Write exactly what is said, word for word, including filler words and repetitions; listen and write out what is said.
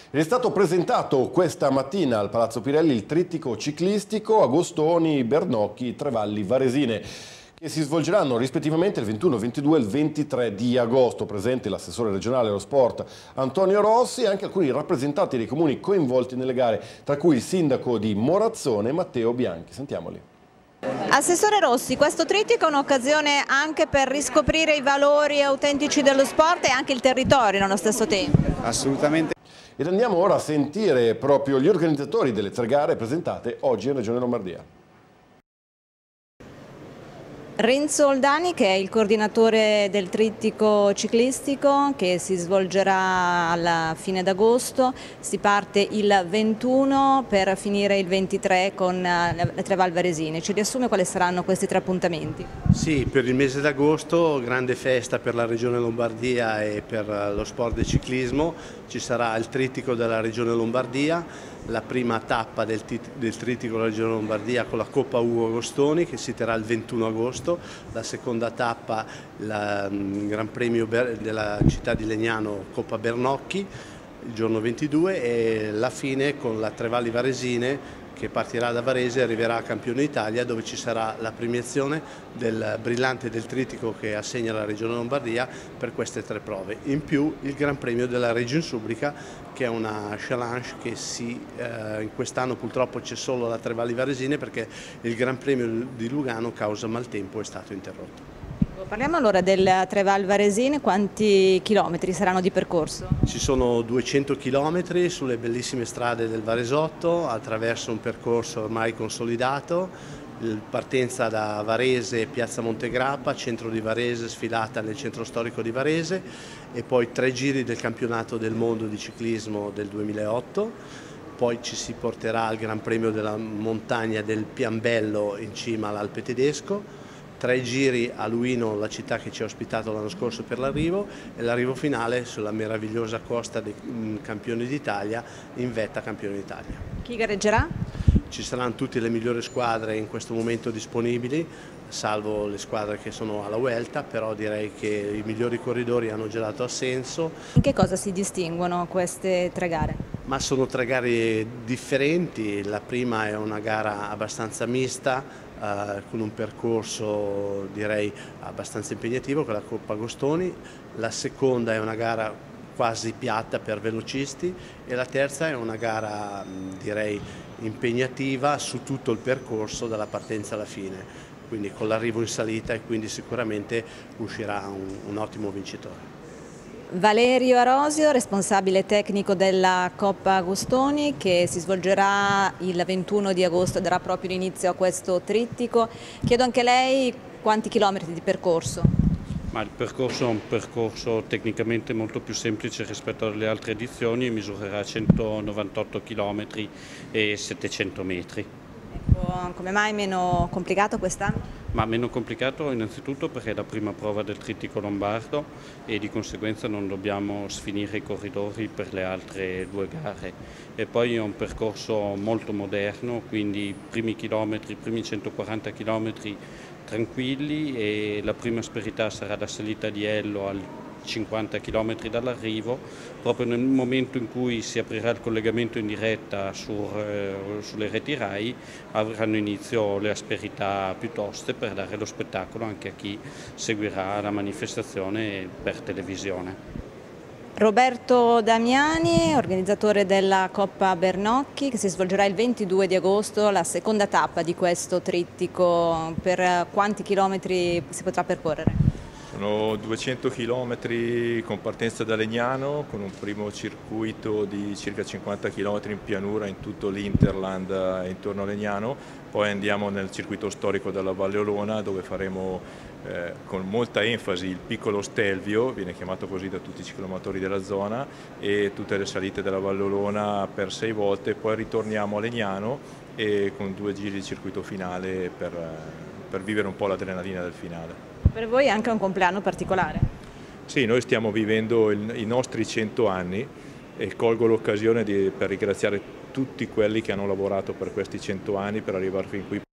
È stato presentato questa mattina al Palazzo Pirelli il trittico ciclistico Agostoni, Bernocchi, Trevalli, Varesine, che si svolgeranno rispettivamente il ventuno, ventidue e il ventitré di agosto. Presente l'assessore regionale allo sport Antonio Rossi e anche alcuni rappresentanti dei comuni coinvolti nelle gare, tra cui il sindaco di Morazzone Matteo Bianchi. Sentiamoli. Assessore Rossi, questo trittico è un'occasione anche per riscoprire i valori autentici dello sport e anche il territorio nello stesso tempo. Assolutamente. Ed andiamo ora a sentire proprio gli organizzatori delle tre gare presentate oggi in Regione Lombardia. Renzo Oldani, che è il coordinatore del trittico ciclistico che si svolgerà alla fine d'agosto, si parte il ventuno per finire il ventitré con le tre Val Varesine. Ci riassume quali saranno questi tre appuntamenti? Sì, per il mese d'agosto grande festa per la Regione Lombardia e per lo sport del ciclismo. Ci sarà il trittico della Regione Lombardia, la prima tappa del, del trittico della Regione Lombardia con la Coppa Ugo Agostoni che si terrà il ventuno agosto, la seconda tappa il um, Gran Premio della città di Legnano Coppa Bernocchi il giorno ventidue e la fine con la Trevalli Varesine che partirà da Varese e arriverà a Campione d'Italia, dove ci sarà la premiazione del brillante del trittico che assegna la Regione Lombardia per queste tre prove. In più il Gran Premio della Region Subrica, che è una challenge che si, eh, in quest'anno purtroppo c'è solo la Trevalli Varesine perché il Gran Premio di Lugano causa maltempo è stato interrotto. Parliamo allora del Treval Varesine, quanti chilometri saranno di percorso? Ci sono duecento chilometri sulle bellissime strade del Varesotto attraverso un percorso ormai consolidato, partenza da Varese, Piazza Montegrappa, centro di Varese, sfilata nel centro storico di Varese e poi tre giri del campionato del mondo di ciclismo del duemilaotto. Poi ci si porterà al Gran Premio della montagna del Piambello in cima all'Alpe tedesco, tre giri a Luino, la città che ci ha ospitato l'anno scorso per l'arrivo, e l'arrivo finale sulla meravigliosa costa dei campioni d'Italia, in vetta campione d'Italia. Chi gareggerà? Ci saranno tutte le migliori squadre in questo momento disponibili, salvo le squadre che sono alla Vuelta, però direi che i migliori corridori hanno già dato assenso. In che cosa si distinguono queste tre gare? Ma sono tre gare differenti. La prima è una gara abbastanza mista, eh, con un percorso direi abbastanza impegnativo, con la Coppa Agostoni. La seconda è una gara quasi piatta per velocisti e la terza è una gara direi impegnativa su tutto il percorso dalla partenza alla fine, quindi con l'arrivo in salita, e quindi sicuramente uscirà un, un ottimo vincitore. Valerio Arosio, responsabile tecnico della Coppa Agostoni, che si svolgerà il ventuno di agosto e darà proprio l'inizio a questo trittico. Chiedo anche a lei quanti chilometri di percorso? Ma il percorso è un percorso tecnicamente molto più semplice rispetto alle altre edizioni, misurerà centonovantotto chilometri e settecento metri. Ecco, come mai meno complicato quest'anno? Ma meno complicato innanzitutto perché è la prima prova del trittico lombardo e di conseguenza non dobbiamo sfinire i corridori per le altre due gare. E poi è un percorso molto moderno, quindi i primi chilometri, i primi centoquaranta chilometri tranquilli, e la prima asperità sarà la salita di Ello al cinquanta chilometri dall'arrivo, proprio nel momento in cui si aprirà il collegamento in diretta sur, eh, sulle reti RAI avranno inizio le asperità più toste per dare lo spettacolo anche a chi seguirà la manifestazione per televisione. Roberto Damiani, organizzatore della Coppa Bernocchi, che si svolgerà il ventidue di agosto, la seconda tappa di questo trittico. Per quanti chilometri si potrà percorrere? Sono duecento chilometri con partenza da Legnano, con un primo circuito di circa cinquanta chilometri in pianura in tutto l'Interland intorno a Legnano, poi andiamo nel circuito storico della Valle Olona, dove faremo eh, con molta enfasi il piccolo Stelvio, viene chiamato così da tutti i ciclomotori della zona, e tutte le salite della Valle Olona per sei volte, poi ritorniamo a Legnano e con due giri di circuito finale per, per vivere un po' l'adrenalina del finale. Per voi è anche un compleanno particolare? Sì, noi stiamo vivendo il, i nostri cento anni e colgo l'occasione per ringraziare tutti quelli che hanno lavorato per questi cento anni per arrivare fin qui.